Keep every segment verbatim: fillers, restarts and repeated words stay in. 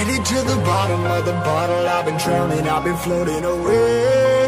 headed to the bottom of the bottle. I've been drowning, I've been floating away.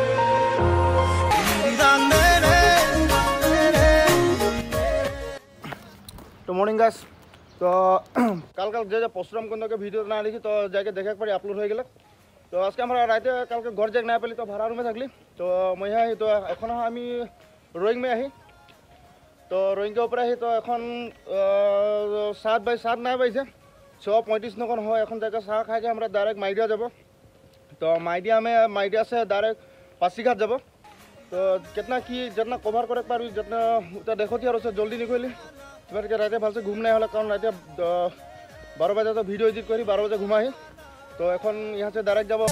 तो morning guys तो कल कल जो परशुराम कुंड के भिडियो ना देखी तो जाके देखा पड़ी अपलोड हो गए तो आज के हमारा राते कल के घर जाके ना पाली तो भाड़ा रूम में थकली तो मैं यहाँ तो एन आम रोइंग में आही तो रोइंग के ऊपर आही तो एन सात बाई सात ना बजे छः पैंतीस नकन हो एन जगह चाह खाई के हमारा डायरेक्ट माइडिया जब तो माइडिया में माइडिया से डायरेक्ट पासीघाट जब तो कितना कि जितना कवर करे पारि जितना उतना देखो थी और उसे जल्दी निकली के राते भाल से घूम नहीं हल कारण राते बारह बजे तो वीडियो एडिट करी बारह बजे घुमा तो एन यहाँ से डायरेक्ट जब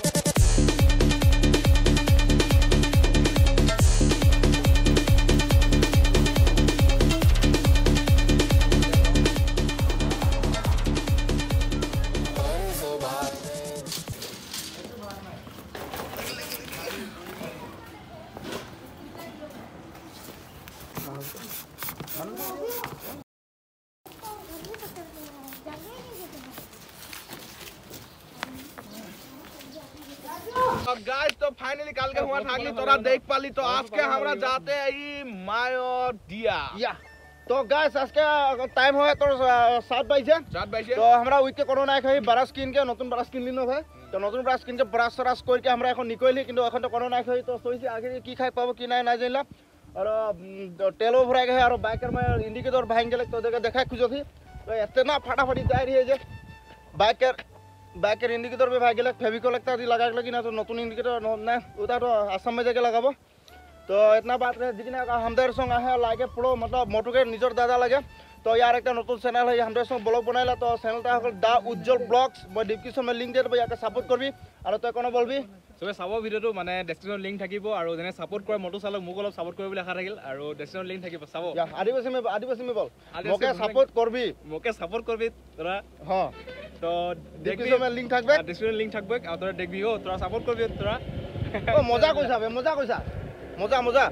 गाइस तो फाइनली कल के हुआ थाकली तोरा देख पाली तो आज के हमरा जाते हैं मायोडिया या तो गाइस आज के टाइम हो तो सात बजे सात बजे तो हमरा उइक के कोरोना है ब्रश किन के नतुन ब्रश किन लिनो भाई तो नतुन ब्रश किन के ब्रश सराश कर के हमरा এখন निकलली কিন্তু এখন তো कोरोना है तो सोइसे आगे की खाई पाबो कि নাই না জানলা और तेलो भरा गए और बाइकर में इंडिकेटर भांग गेले तो देखे देखा खुजो थी तो इतना फटाफटी जा रही है जे बाइकर बाइकर इंडिकेटर में भाग गए फेविकल लगता लगा लगी ना तो नतुन इंडिकेटर ना उता तो आसाम में जाके लगाबो तो इतना बात रहे जिकने हमदेर संग आए लागे पड़ो मतलब मोटो के निजर दादा लगे तो यार एक नतुन चैनल है हमदेर संग ब्लॉग बनाइला तो चैनलटा हल दा उज्जवल ब्लॉग्स मैं डिस्क्रिप्शन में लिंक दे देबो याके सपोर्ट करबी और तो कोनो बोलबी सबे चाबो भिडिओটো माने डेस्क्रिप्शन लिंक থাকিব আৰু জনে সাপোর্ট কৰে মটো চালক মোক অলপ সাপোর্ট কৰিবলৈ আশা থাকিল আৰু ডেস্ক্ৰিপশ্যন লিংক থাকিব চাবো या आदिवासी में आदिवासी में बोल मोके सपोर्ट करबी মোকে সাপোর্ট করবি তোরা हां তো डिस्क्रिप्शन में लिंक থাকবে ডেস্ক্রিপশ্যন লিংক থাকবে আৰু তোরা দেখবি ও তোরা সাপোর্ট করবি তোরা ও মজা কইছা বে মজা কইছা মজা মজা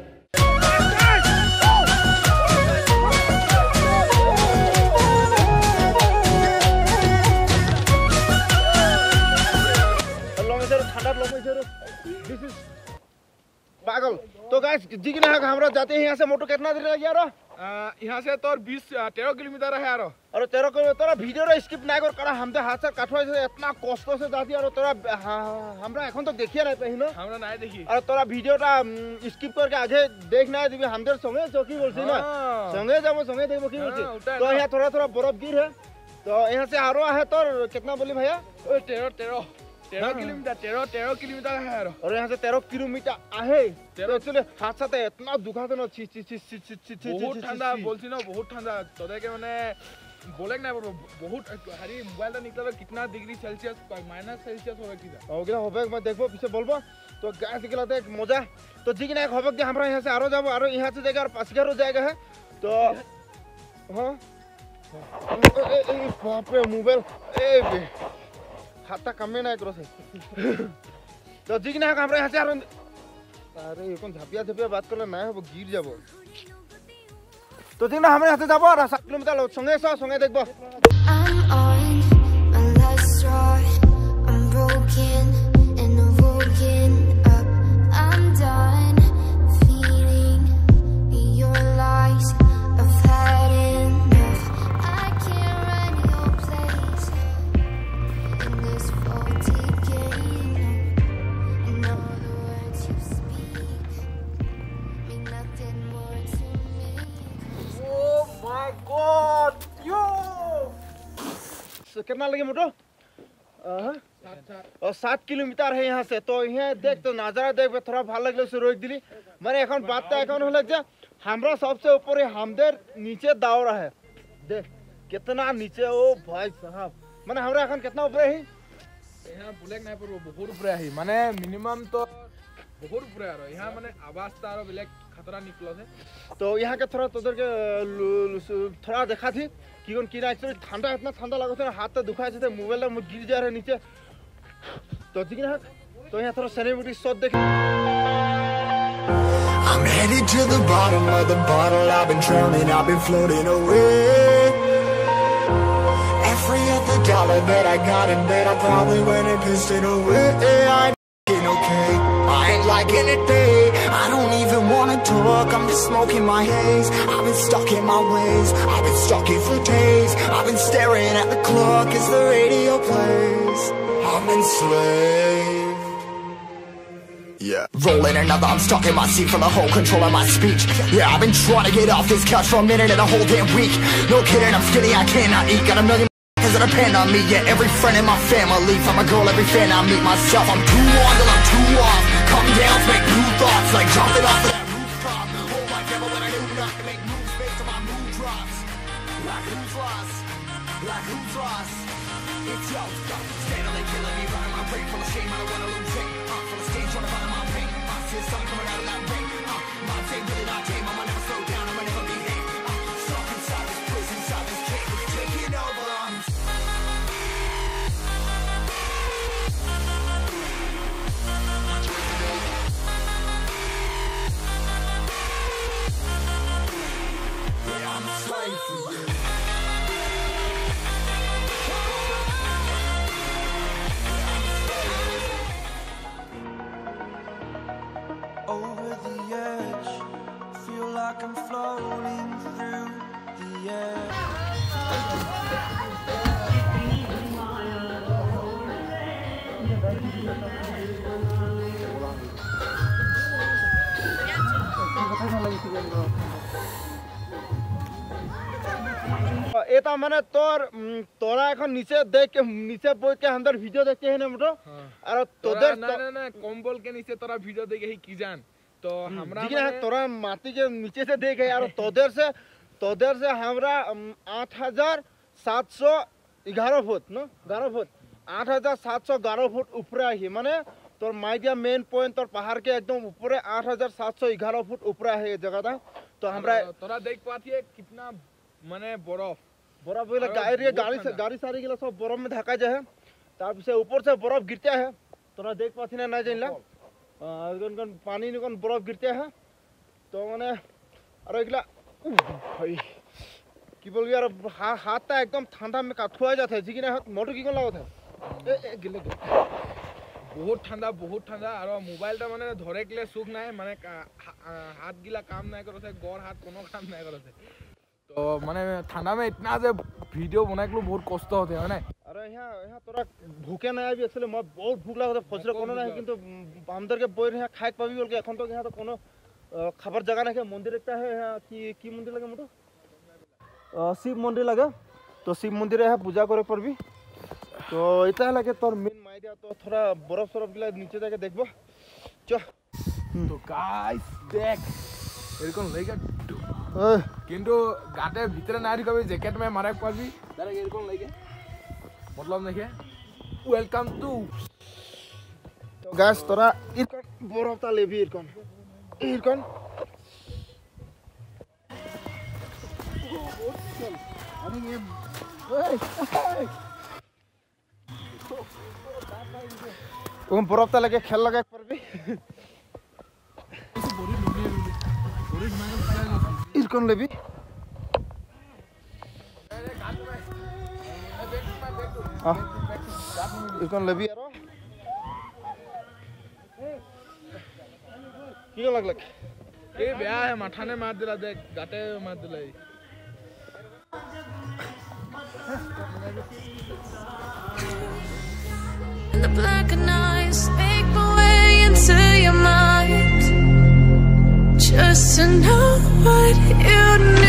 पागल तो गाइस जी कि हमरा जाते हैं यहाँ से मोटो कितना देर लग यार यहाँ से तो बीस तेरह किलोमीटर है यार और तेरह किलोमीटर तोरा वीडियो रे स्किप ना कर करा हम तो हाथ से काटवा से इतना कष्ट से जाती और तोरा हमरा এখন तो देखिए नहीं पहिनो हमरा नहीं देखी और तोरा वीडियोटा स्किप करके आगे देख ना दिबी हमदर संगे चौकी बोलছি ना संगे जाबो संगे देखबो की बोलছি तो यहाँ थोड़ा थोड़ा बर्फ गिर है तो यहाँ से आरो है तो कितना बोली भैया ओ तेरह तेरह तेरह किलोमीटर तेरह तेरह किलोमीटर है यार और यहाँ से तेरह किलोमीटर आहे तो एक्चुअली हाथ साथे इतना दुखाते ना छी छी छी छी छी छी बहुत ठंडा बोलছি ना बहुत ठंडा তোদেরকে মানে बोले ना बहुत हरी मोबाइलটা निकलबे कितना डिग्री सेल्सियस माइनस सेल्सियस होबे किदा ओगला होबे मैं देखबो पीछे बोलबो तो गाइस निकलते एक मजा तो जी कि ना होबे कि हमरा यहाँ से आरो जाबो आरो यहाँ से जाके और पासीघाट जाएगा है तो हां ए बाप रे मोबाइल ए खाता कमे ना करो से तो जी कि ना हमरा यहाँ से आरो अरे ये कौन झापिया झापिया बात करले ना हो गिर जाबो तो जी ना हमरा यहाँ से जाबो और सात किलोमीटर संगे सा संगे देखबो I'm on my last straw I'm broken and I'm woken up I'm done feeding your lies I've had enough I can't run your place in this faulty game and all the words you speak mean nothing more to me Oh my God yo कितना लगे मोटो और सात kilometre है यहाँ से तो यहाँ देख तो नजारा देख थोड़ा भाल लगे से रोक दिली मैंने এখন बात এখন হলো যে हमरा सबसे ऊपर हमदेर नीचे दावरा है देख कितना नीचे ओ भाई साहब माने हमरा এখন कितना ऊपर है यहाँ बुलेक नहीं पर बहुत ऊपर है माने मिनिमम तो बहुत ऊपर है यहाँ माने आवाज तारो ब्लैक खतरा निकलो से तो यहाँ के थोड़ा तोदर के थोड़ा देखा थी कि कौन की ना एक्चुअली ठंडा इतना ठंडा लगा था हाथ तो दुखाए थे मोबाइल में गिर जा रहे नीचे तो ठीक है तो यहाँ थोड़ा सेलिब्रिटी शॉट देख I'm headed to the bottom of the bottle. I've been drowning, I've been floating away. Every other day dollar that I got in bed, I probably went and pissed it away. I ain't okay, I ain't liking it, babe. I don't even wanna talk, I'm just smoking my haze. I've been stuck in my ways, I've been stuck here for days. I've been staring at the clock as the radio plays. I'm enslaved. Yeah. Rolling another, I'm stuck in my seat for the whole control of my speech. Yeah, I've been trying to get off this couch for a minute and a whole damn week. No kidding, I'm skinny, I cannot eat. Got a million that depend on me. Yeah, every friend in my family, from a girl, every fan I meet myself. I'm too on till I'm too off. Come down, make new thoughts, like jumping off of that rooftop. Hold my camera when I do not to make moves based on my mood drops. Like who's lost? Like who's lost? It's yo, steadily killing me, running my brain full of shame. I don't wanna lose it. Uh, full of stage, trying to find my pain. I see sun coming out of that rain. Uh, my day really not tame. I'ma never slow down. I'ma never behave. Uh, stuck inside this prison, inside this cage, it's taking over. I'm yeah, I'm a slave for you. Over the edge, feel like I'm floating through the air. এটা মানে তোর উম, তোরা এখন নিচে দেখ নিচে বইকে আমাদের ভিডিও দেখতে হেনে মোটো আর তোদের না না না কম্বল के नीचे तोरा वीडियो देखे ही की जान तो हमरा जी ना तोरा माटी के नीचे से देखे यार तोदर से तोदर से हमरा आठ हजार सात सौ ग्यारह फुट न ग्यारह फुट आठ हजार सात सौ ग्यारह फुट ऊपर है माने তোর মাইডিয়া মেন পয়েন্ট তোর পাহাড় के एकदम ऊपर आठ हजार सात सौ ग्यारह फुट ऊपर है ये जगह था तो हमरा तोरा देख पाती है कितना माने बर्फ बर्फ वाला गाड़ी गाड़ी से गाड़ी सारी गिला सब बर्फ में ढका जाए तार से ऊपर से बर्फ गिरता है तोरा देख पाती ना ना जानला गन गन पानी ने गन बर्फ गिरते हैं तो माने अरे गिला भाई की बोल यार हाथ एकदम ठंडा में काठुआ जाता है जी कि ना मोटर की कोन लागत है ए ए गिले बहुत ठंडा बहुत ठंडा और मोबाइल ता माने धरे के लिए सुख ना है माने हाथ गिला काम नहीं करो से गोर हाथ कोनो काम नहीं करो से तो माने ठंडा में इतना से वीडियो बनाए के बहुत कष्ट होते है ना अरे यहाँ यहाँ तोरा भूखे ना अभी एक्चुअली मैं बहुत भूख लागत फसरे कोनो नहीं किंतु हमदर के बोर यहाँ खाए पाबी बोल के এখন तो यहाँ तो कोनो खाबर जगह नहीं है मंदिर एकटा है यहाँ की की मंदिर लगे मोटो शिव मंदिर लगे तो शिव मंदिर है पूजा करे परबी तो इतना लगे तोर मेन माइडिया तो थोड़ा बर्फ सरफ गिला नीचे जाके देखबो च तो गाइस देख এরকম লাগা কিন্তু গাতে ভিতরে না ঢুকাবি জ্যাকেট মে মারে পাবি ডাইরেক্ট এরকম লাগে मतलब দেখে ওয়েলকাম টু তো গাইস তোরা এরকম বরফটা লেবি এরকম এরকম আমি এ ওই ওম বরফটা লাগে খেল লাগা পারবি এরকম লেবি এরকম লেবি আর কি লাগল এ বেয়া হে মাথানে মার দিলা দেখ গাতে মার দিলা The black eyes make my way into your mind, just to know what you knew.